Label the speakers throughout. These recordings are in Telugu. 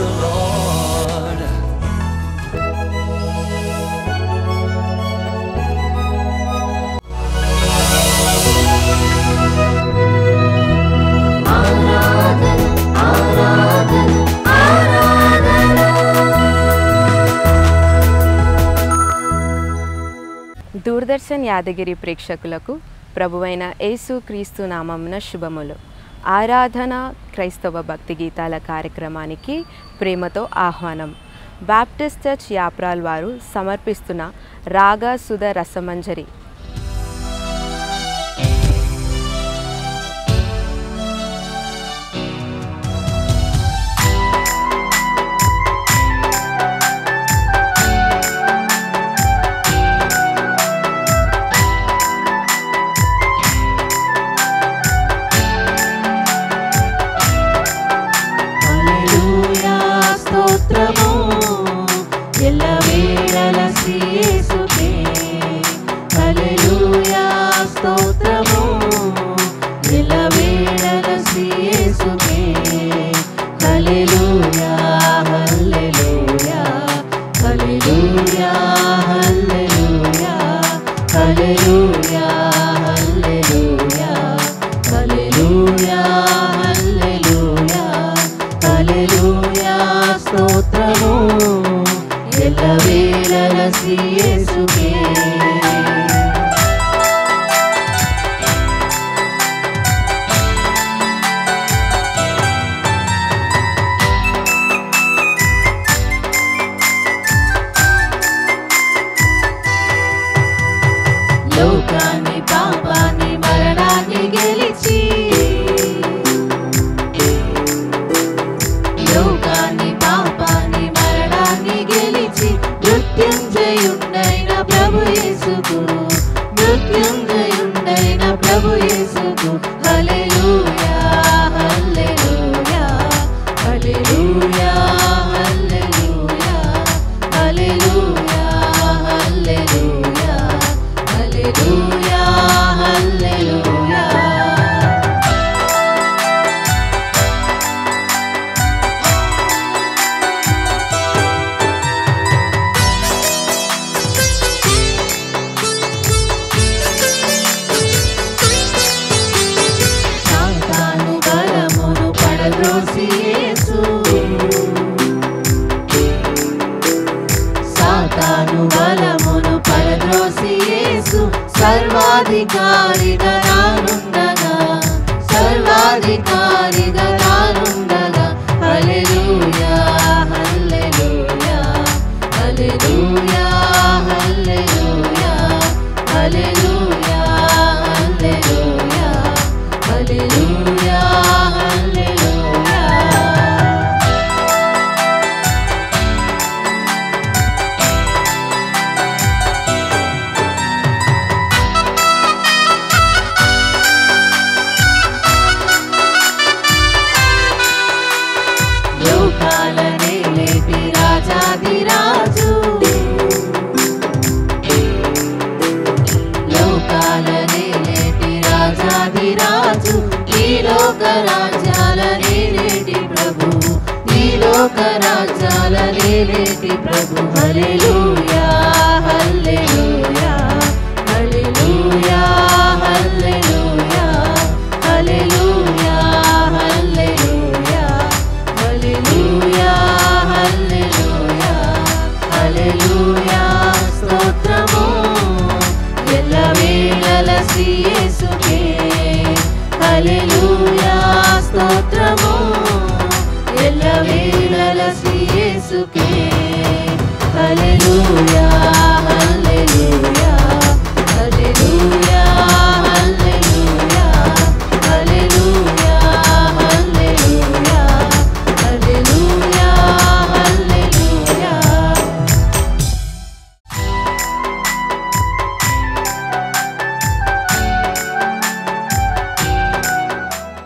Speaker 1: the Lord.
Speaker 2: దూరదర్శన్ యాదగిరి ప్రేక్షకులకు ప్రభువైన యేసు క్రీస్తు నామమున శుభములు. ఆరాధన క్రైస్తవ భక్తి గీతాల కార్యక్రమానికి ప్రేమతో ఆహ్వానం. బాప్టిస్ట్ చర్చ్ యాప్రాల్ వారు సమర్పిస్తున్న రాగా సుధ రసమంజరి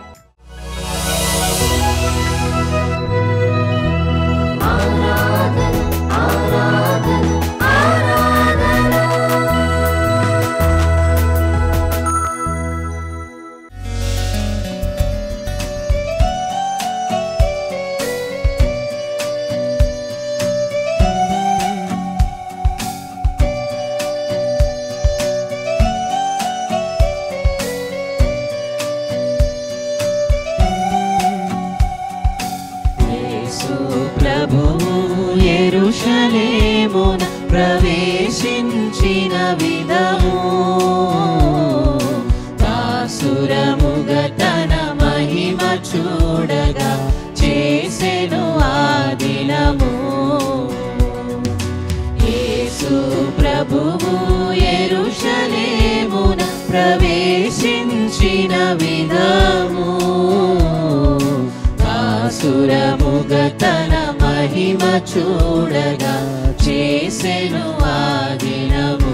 Speaker 3: Aradhana
Speaker 1: ప్రవేశించిన విధము దాసురముగా తన మహిమ చూడగా చేసెను ఆ దినము యేసు ప్రభువు యెరూషలేమున ప్రవేశించిన విధము దాసురముగా తన మహిమ చూడగా చేసెను ఆ దినము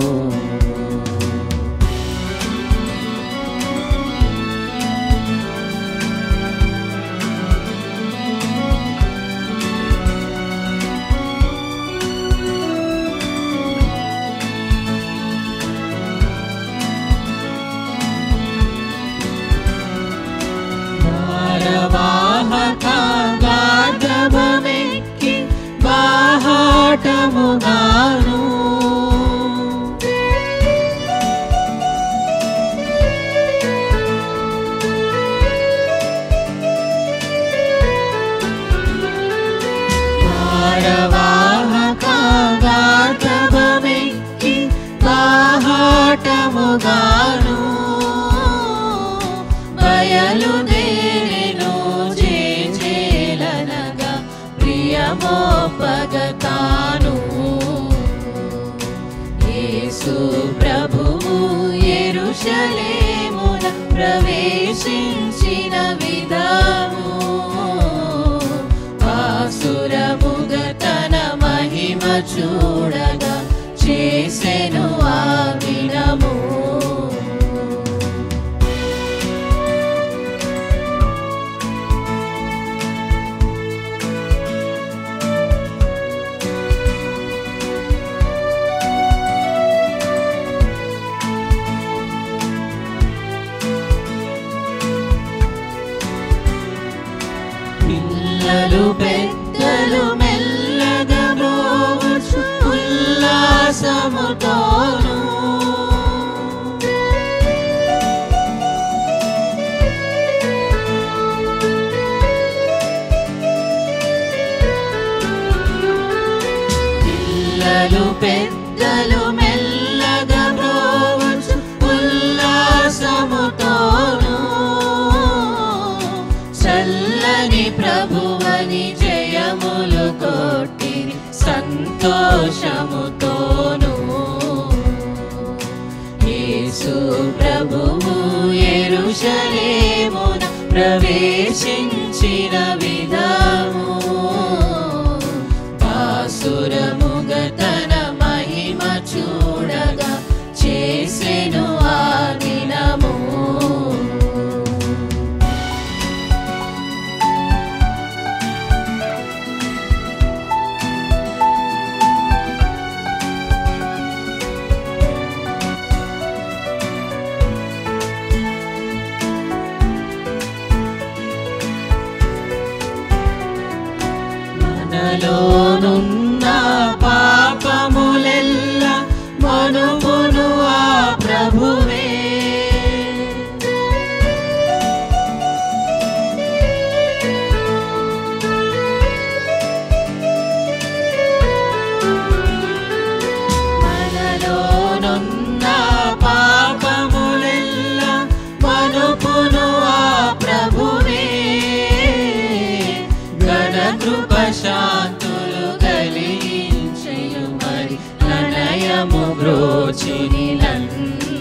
Speaker 1: గార్ధబమెక్కి బాహాటముగాను గార్ధబమెక్కి బాహాటముగాను బయలుదేరెను జేజేలనగా ప్రియమోపగతాను యేసు ప్రభువు యెరూషలేమున ప్రవేశించిన విధము ఆసురముగా తన మహిమ చూడగా చేసెను ఆ దినము పిల్లలు పెద్దలు మెల్లగా మ్రోవచ్చు ఉల్లాసముతోను పిల్లలు పెద్దలు మెల్లగా మ్రోవచ్చు ఉల్లాసముతోను చల్లని ప్రభువని జయములు కొట్టిరి సంతోషముతోను యేసు ప్రభువు యెరూషలేమున ప్రవేశించిన విధము దాసురముగా తన మహిమ చూడగా చేసెను ఆ దినము మనలోనున్న పాపములెల్ల మనుమును ఆ ప్రభువే మనలోనున్న పాపములెల్ల మనుపును ఆ ప్రభువే ఘనకృప శాంతులు కలిగించెను మరి ప్రణయము బ్రోచినిలన్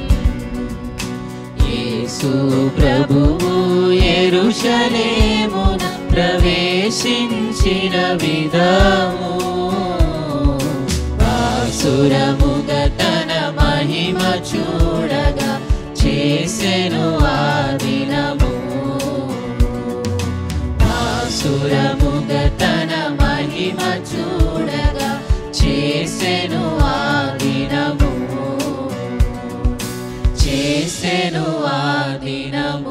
Speaker 1: యేసు ప్రభువు యెరూషలేమున ప్రవేశించిన విధము ఆసురముగా తన మహిమ చూడగా చేసెను ఆ దినము ఆసురముగా తన మహిమ చూడగా చేసెను ఆ దినము చేసెను ఆ దినము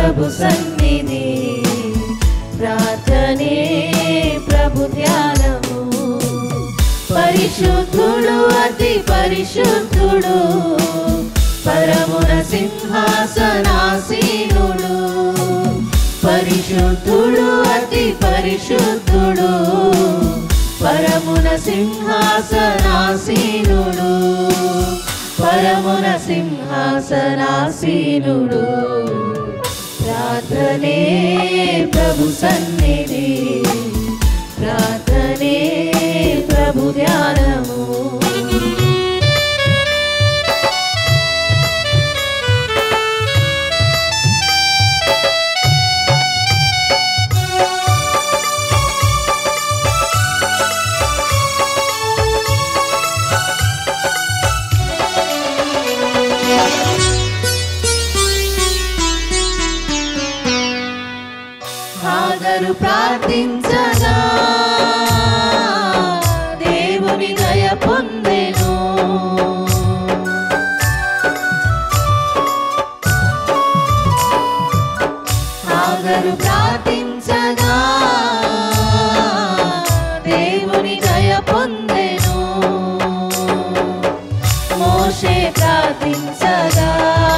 Speaker 1: ప్రభు సన్నిధి, ప్రార్థనే ప్రభు ధ్యానము. పరిశుద్ధుడు అతి పరిశుద్ధుడు, పరమున సింహాసనాసీనుడు. పరిశుద్ధుడు అతి పరిశుద్ధుడు, పరమున సింహాసనాసీనుడు. పరమున సింహాసనాసీనుడు. ప్రార్థనే ప్రభు సన్నిధి, ప్రార్థనే ప్రభు ధ్యానము. హాగరు ప్రార్థించగా దేవుని దయ పొందెను. హాగరు ప్రార్థించగా దేవుని దయ పొందెను. మోషే ప్రార్థించగా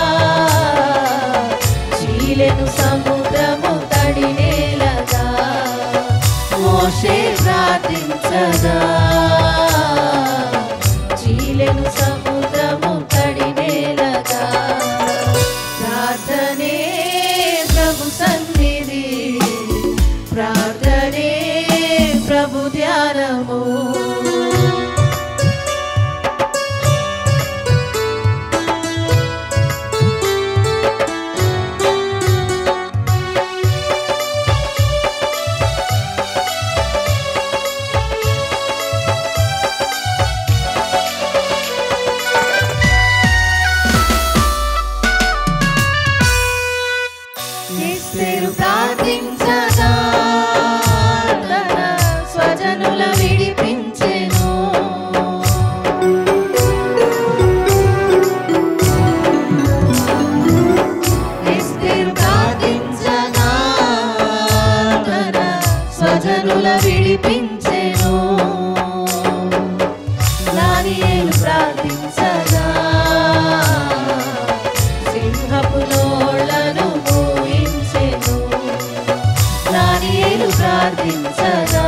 Speaker 1: చీలెను సముద్రము తడినేలగా. మోషే ప్రార్థించగా చీలెను సముద్రము తడినేలగా. ప్రార్థనే ప్రభు సన్నిధి, ప్రార్థనే ప్రభు ధ్యానము. ప్రార్థించగా తన స్వజనుల విడిపించెను. ఎస్తేరు ప్రార్థించగా తన స్వజనుల విడిపించెను. దానియేలు ప్రార్థించగా సింహపు నోళ్లను మూయించెను. దానియేలు ప్రార్థించగా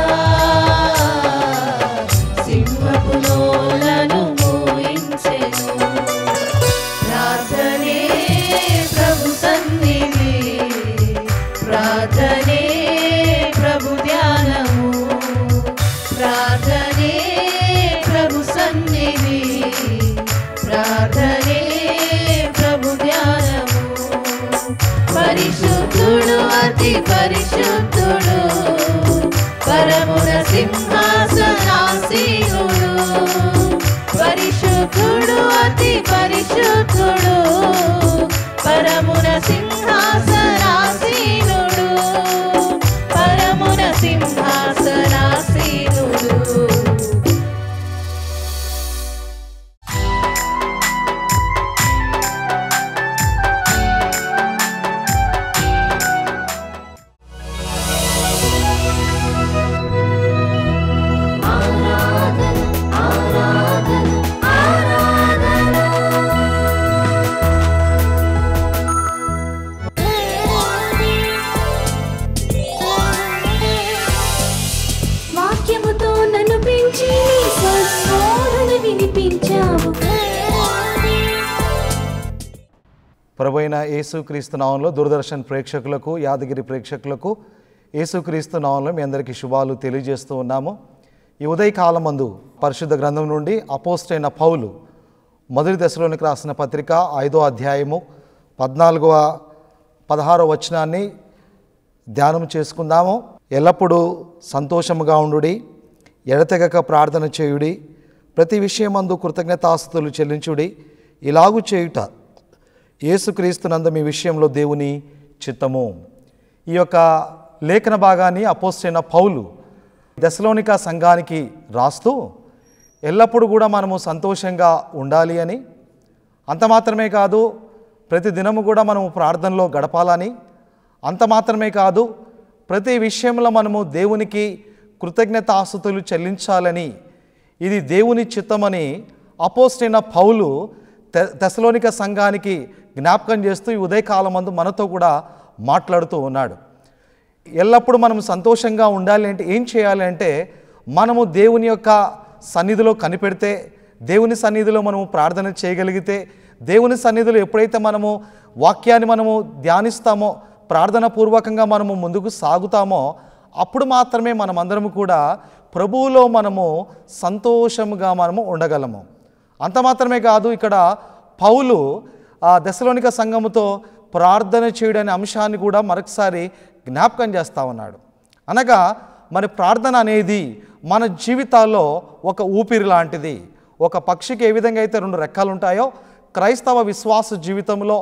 Speaker 1: సింహపు నోళ్లను మూయించెను. ప్రార్థనే ప్రభు సన్నిధి, ప్రార్థనే ప్రభు ధ్యానము. ప్రార్థనే ప్రభు సన్నిధి, ప్రార్థనే ప్రభు ధ్యానము. పరిశుద్ధుడు అతి పరిశుద్ధుడు, పరమున సింహాసనాసీనుడు. పరిశుద్ధుడు అతి పరిశుద్ధుడు, పరమున సింహాసనాసీనుడు. పరమున సింహాసనాసీనుడు.
Speaker 3: వాక్యముతో నన్ను పెంచి స్వస్మరణను వినిపించావు.
Speaker 4: ప్రభువైన యేసుక్రీస్తు నామంలో దూరదర్శన్ ప్రేక్షకులకు, యాదగిరి ప్రేక్షకులకు యేసుక్రీస్తు నామంలో మీ అందరికీ శుభాలు తెలియజేస్తూ ఉన్నాము. ఈ ఉదయకాలమందు పరిశుద్ధ గ్రంథం నుండి అపోస్తలైన పౌలు మొదటి దశలోనికి రాసిన పత్రిక 5వ అధ్యాయము 16వ వచనాన్ని ధ్యానం చేసుకుందాము. ఎల్లప్పుడూ సంతోషముగా ఉండుడి, ఎడతెగక ప్రార్థన చేయుడి, ప్రతి విషయమందు కృతజ్ఞతాస్తుతులు చెల్లించుడి. ఇలాగు చేయుట యేసుక్రీస్తునందు మీ విషయంలో దేవుని చిత్తము. ఈ యొక్క లేఖన భాగాన్ని అపోస్తలైన పౌలు దెసలోనికా సంఘానికి రాస్తూ ఎల్లప్పుడూ కూడా మనము సంతోషంగా ఉండాలి అని, అంత మాత్రమే కాదు ప్రతి దినము కూడా మనము ప్రార్థనలో గడపాలని, అంత మాత్రమే కాదు, ప్రతి విషయంలో మనము దేవునికి కృతజ్ఞతాస్తుతులు చెల్లించాలని, ఇది దేవుని చిత్తమని అపోస్తలుడైన పౌలు తెస్సలోనిక సంఘానికి జ్ఞాపకం చేస్తూ ఈ ఉదయకాలమందు మనతో కూడా మాట్లాడుతూ ఉన్నాడు. ఎల్లప్పుడూ మనం సంతోషంగా ఉండాలి అంటే ఏం చేయాలి అంటే, మనము దేవుని యొక్క సన్నిధిలో కనిపెడితే, దేవుని సన్నిధిలో మనము ప్రార్థన చేయగలిగితే, దేవుని సన్నిధిలో ఎప్పుడైతే మనము వాక్యాన్ని మనము ధ్యానిస్తామో, ప్రార్థన పూర్వకంగా మనము ముందుకు సాగుతామో, అప్పుడు మాత్రమే మనమందరము కూడా ప్రభువులో మనము సంతోషముగా మనము ఉండగలము. అంత మాత్రమే కాదు, ఇక్కడ పౌలు తెస్సలోనిక సంఘముతో ప్రార్థన చేయడనే అంశాన్ని కూడా మరొకసారి జ్ఞాపకం చేస్తూ ఉన్నాడు. అనగా మరి ప్రార్థన అనేది మన జీవితాల్లో ఒక ఊపిరి లాంటిది. ఒక పక్షికి ఏ విధంగా అయితే 2 రెక్కలు ఉంటాయో, క్రైస్తవ విశ్వాస జీవితంలో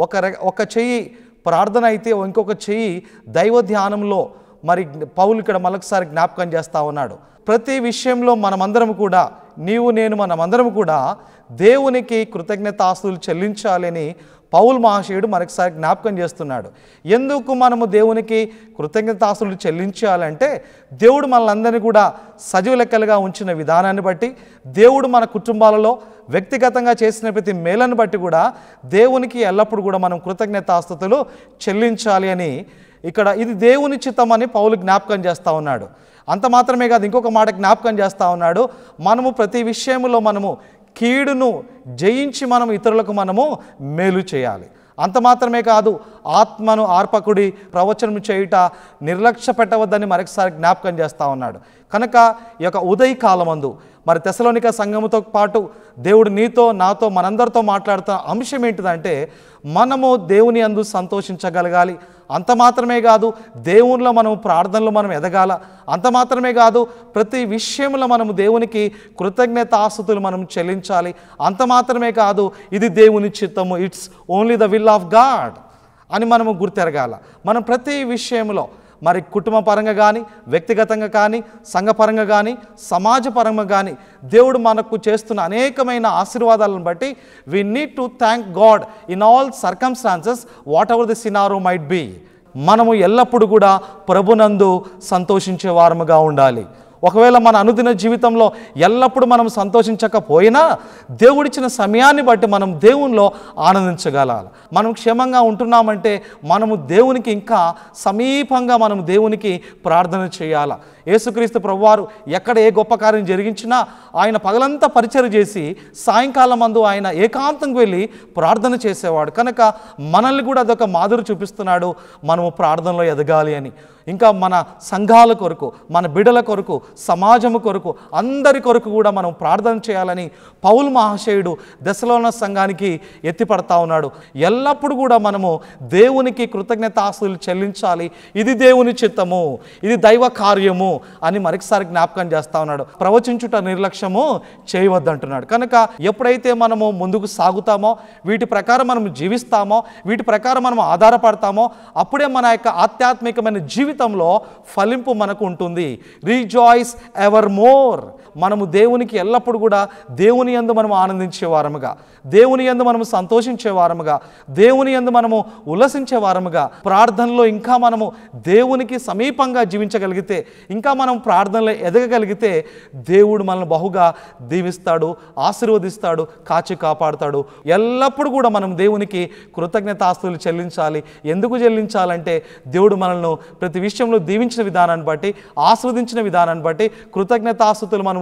Speaker 4: ఒక చెయ్యి ప్రార్థన అయితే ఇంకొక చెయ్యి దైవ ధ్యానంలో మరి పౌలు ఇక్కడ మరొకసారి జ్ఞాపకం చేస్తూ ఉన్నాడు. ప్రతి విషయంలో మనమందరం కూడా, నీవు నేను మనమందరం కూడా దేవునికి కృతజ్ఞతాస్తుతులు చెల్లించాలని పౌలు మహాశయుడు మరొకసారి జ్ఞాపకం చేస్తున్నాడు. ఎందుకు మనము దేవునికి కృతజ్ఞతాస్తుతులు చెల్లించాలంటే, దేవుడు మనలందరినీ కూడా సజీవ లెక్కలుగా ఉంచిన విధానాన్ని బట్టి, దేవుడు మన కుటుంబాలలో వ్యక్తిగతంగా చేసిన ప్రతి మేలను బట్టి కూడా దేవునికి ఎల్లప్పుడూ కూడా మనం కృతజ్ఞతాస్తుతులు చెల్లించాలి అని ఇక్కడ ఇది దేవుని చిత్తమని పౌలు జ్ఞాపకం చేస్తూ ఉన్నాడు. అంత మాత్రమే కాదు, ఇంకొక మాట జ్ఞాపకం చేస్తూ ఉన్నాడు. మనము ప్రతి విషయంలో మనము కీడును జయించి మనం ఇతరులకు మనము మేలు చేయాలి. అంత మాత్రమే కాదు, ఆత్మను ఆర్పకుడి ప్రవచనం చేయుట నిర్లక్ష్య పెట్టవద్దని మరొకసారి జ్ఞాపకం చేస్తూ ఉన్నాడు. కనుక ఈ యొక్క ఉదయకాలమందు మరి తెస్సలోనిక సంఘముతో పాటు దేవుడు నీతో నాతో మనందరితో మాట్లాడుతున్న అంశం ఏంటిదంటే, మనము దేవుని యందు సంతోషించగలగాలి. అంత మాత్రమే కాదు, దేవునిలో మనం ప్రార్థనలో మనం ఎదగాల. అంత మాత్రమే కాదు, ప్రతి విషయంలో మనము దేవునికి కృతజ్ఞతాస్తుతులు మనం చెల్లించాలి. అంత మాత్రమే కాదు, ఇది దేవుని చిత్తము, it's only the will of God అని మనము గుర్తెరగాల. మనం ప్రతి విషయంలో మరి కుటుంబ పరంగా కానీ, వ్యక్తిగతంగా కానీ, సంఘపరంగా కానీ, సమాజపరంగా కానీ దేవుడు మనకు చేస్తున్న అనేకమైన ఆశీర్వాదాలను బట్టి we need to thank God in all circumstances whatever the scenario might be. మనము ఎల్లప్పుడూ కూడా ప్రభునందు సంతోషించే వారముగా ఉండాలి. ఒకవేళ మన అనుదిన జీవితంలో ఎల్లప్పుడూ మనం సంతోషించకపోయినా దేవుడిచ్చిన సమయాన్ని బట్టి మనం దేవునిలో ఆనందించగలాలి. మనం క్షేమంగా ఉంటున్నామంటే మనము దేవునికి ఇంకా సమీపంగా మనం దేవునికి ప్రార్థన చేయాలి. యేసుక్రీస్తు ప్రభువారు ఎక్కడ ఏ గొప్ప కార్యం జరిగించినా ఆయన పగలంతా పరిచర్య చేసి సాయంకాలం మందు ఆయన ఏకాంతంగా వెళ్ళి ప్రార్థన చేసేవాడు. కనుక మనల్ని కూడా అదొక మాదిరి చూపిస్తున్నాడు, మనము ప్రార్థనలో ఎదగాలి అని. ఇంకా మన సంఘాల కొరకు, మన బిడ్డల కొరకు, సమాజము కొరకు, అందరి కొరకు కూడా మనం ప్రార్థన చేయాలని పౌలు మహాశయుడు తెస్సలోనిక సంఘానికి ఎత్తిపడతా ఉన్నాడు. ఎల్లప్పుడూ కూడా మనము దేవునికి కృతజ్ఞతాస్తుతులు చెల్లించాలి. ఇది దేవుని చిత్తము, ఇది దైవ కార్యము అని మరొకసారి జ్ఞాపకం చేస్తా ఉన్నాడు. ప్రవచించుట నిర్లక్ష్యము చేయవద్దంటున్నాడు. కనుక ఎప్పుడైతే మనము ముందుకు సాగుతామో, వీటి ప్రకారం మనం జీవిస్తామో, వీటి ప్రకారం మనం ఆధారపడతామో, అప్పుడే మన యొక్క ఆధ్యాత్మికమైన జీవితంలో ఫలింపు మనకు ఉంటుంది. Rejoice evermore. మనము దేవునికి ఎల్లప్పుడూ కూడా దేవుని యందు మనము ఆనందించే వారముగా, దేవుని యందు మనము సంతోషించే వారముగా, దేవుని యందు మనము ఉల్లసించే వారముగా, ప్రార్థనలో ఇంకా మనము దేవునికి సమీపంగా జీవించగలిగితే, ఇంకా మనం ప్రార్థనలో ఎదగగలిగితే దేవుడు మనల్ని బహుగా దీవిస్తాడు, ఆశీర్వదిస్తాడు, కాచి కాపాడుతాడు. ఎల్లప్పుడూ కూడా మనం దేవునికి కృతజ్ఞతాస్తుతులు చెల్లించాలి. ఎందుకు చెల్లించాలంటే దేవుడు మనల్ని ప్రతి విషయంలో దీవించిన విధానాన్ని బట్టి, ఆశీర్వదించిన విధానాన్ని బట్టి కృతజ్ఞతాస్తుతులు మనము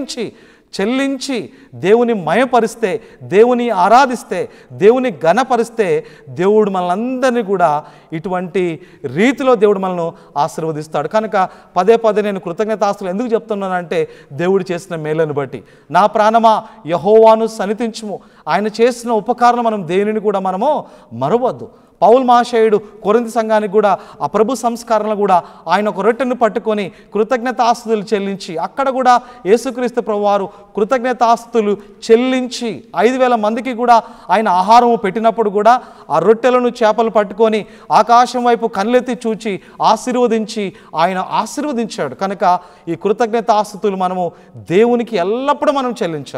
Speaker 4: చెల్లించి దేవుని మయపరిస్తే, దేవుని ఆరాధిస్తే, దేవుని ఘనపరిస్తే దేవుడు మనలందరినీ కూడా ఇటువంటి రీతిలో దేవుడు మనల్ని ఆశీర్వదిస్తాడు. కనుక పదే పదే నేను కృతజ్ఞతాస్తుతులు ఎందుకు చెప్తున్నానంటే, దేవుడు చేసిన మేలను బట్టి. నా ప్రాణమా యెహోవాను సన్నిధించుము, ఆయన చేసిన ఉపకారం మనం దేనిని కూడా మనము మరవద్దు. పౌలు మహాశయుడు కొరింథీ సంఘానికి కూడా ఆ ప్రభు సంస్కరణలు కూడా ఆయన ఒక రొట్టెను పట్టుకొని కృతజ్ఞతాస్తుతులు చెల్లించి, అక్కడ కూడా యేసుక్రీస్తు ప్రభువారు కృతజ్ఞతాస్తుతులు చెల్లించి 5,000 మందికి కూడా ఆయన ఆహారము పెట్టినప్పుడు కూడా ఆ రొట్టెలను చేపలు పట్టుకొని ఆకాశం వైపు కళ్ళెత్తి చూచి ఆశీర్వదించి ఆయన ఆశీర్వదించాడు. కనుక ఈ కృతజ్ఞతాస్తుతులు మనము దేవునికి ఎల్లప్పుడూ మనం చెల్లించాలి.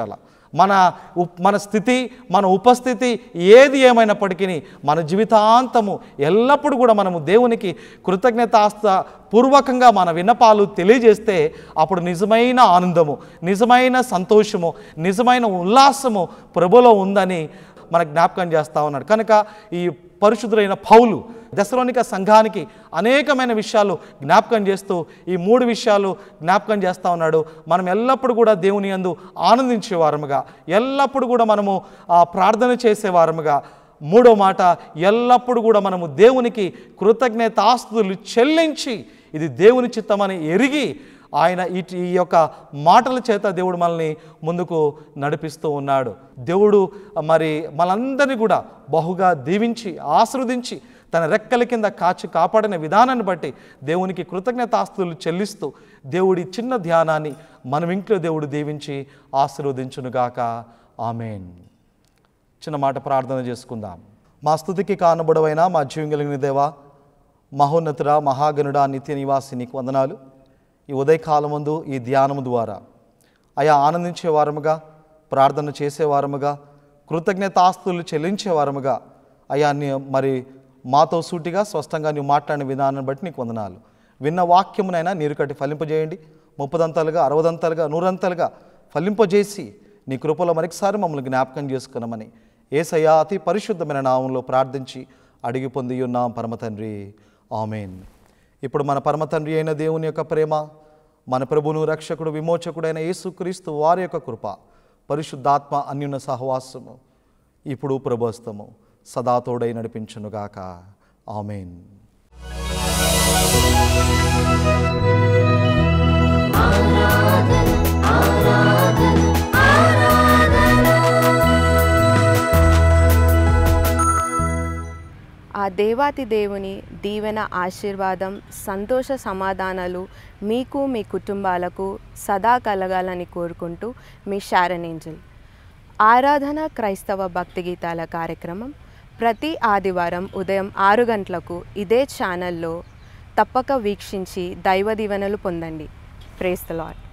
Speaker 4: మన స్థితి, మన ఉపస్థితి ఏది ఏమైనప్పటికీ మన జీవితాంతము ఎల్లప్పుడూ కూడా మనము దేవునికి కృతజ్ఞతాపూర్వకంగా మన విన్నపాలు తెలియజేస్తే అప్పుడు నిజమైన ఆనందము, నిజమైన సంతోషము, నిజమైన ఉల్లాసము ప్రభులో ఉందని మన జ్ఞాపకం చేస్తూ ఉన్నాడు. కనుక ఈ పరిశుద్ధులైన పౌలు దెసలోనిక సంఘానికి అనేకమైన విషయాలు జ్ఞాపకం చేస్తూ ఈ 3 విషయాలు జ్ఞాపకం చేస్తూ ఉన్నాడు. మనం ఎల్లప్పుడూ కూడా దేవుని యందు ఆనందించేవారముగా, ఎల్లప్పుడూ కూడా మనము ప్రార్థన చేసేవారముగా, 3వ మాట ఎల్లప్పుడూ కూడా మనము దేవునికి కృతజ్ఞతాస్తుతులు చెల్లించి ఇది దేవుని చిత్తమని ఎరిగి ఆయన ఈ యొక్క మాటల చేత దేవుడు మనల్ని ముందుకు నడిపిస్తూ ఉన్నాడు. దేవుడు మరి మనందరినీ కూడా బహుగా దీవించి ఆశీర్వదించి తన రెక్కల కింద కాపాడిన విధానాన్ని బట్టి దేవునికి కృతజ్ఞతాస్తుతులు చెల్లిస్తూ దేవుడి చిన్న ధ్యానాన్ని మనం ఇంట్లో దేవుడు దీవించి ఆశీర్వదించునుగాక. ఆమేన్. చిన్న మాట ప్రార్థన చేసుకుందాం. మా స్తుతికి కానబడవైనా మా జీవం కలిగిన దేవా, మహోన్నతుడా, మహాగణుడా, నిత్య నివాసి నీకు వందనాలు. ఈ ఉదయకాలమందు ఈ ధ్యానము ద్వారా అయా ఆనందించేవారముగా, ప్రార్థన చేసేవారముగా, కృతజ్ఞతాస్తుతులు చెల్లించేవారముగా అయా మరి మాతో సూటిగా స్పష్టంగా నీవు మాట్లాడిన విధానాన్ని బట్టి నీకు వందనాలు. విన్న వాక్యమునైనా నీరు కట్టి ఫలింపజేయండి. 30 60 100 ఫలింపజేసి నీ కృపలో మరొకసారి మమ్మల్ని జ్ఞాపకం చేసుకున్నామని యేసయ్య అతి పరిశుద్ధమైన నామంలో ప్రార్థించి అడిగి పొంది ఉన్నాం పరమ తండ్రి. ఆమేన్. ఇప్పుడు మన పరమ తండ్రి అయిన దేవుని యొక్క ప్రేమ, మన ప్రభువును రక్షకుడు విమోచకుడైన యేసుక్రీస్తు వారి యొక్క కృప, పరిశుద్ధాత్మ అన్యున సహవాసము ఇప్పుడు ప్రభుస్తము సదా తోడై నడిపించునుగాక. ఆమేన్.
Speaker 2: ఆ దేవాతి దేవుని దీవెన, ఆశీర్వాదం, సంతోష సమాధానాలు మీకు, మీ కుటుంబాలకు సదా కలగాలని కోరుకుంటూ మీ షారన్ ఏంజల్. ఆరాధన క్రైస్తవ భక్తి గీతాల కార్యక్రమం ప్రతి ఆదివారం ఉదయం 6 గంటలకు ఇదే ఛానల్లో తప్పక వీక్షించి దైవ దీవెనలు పొందండి. Praise the lord.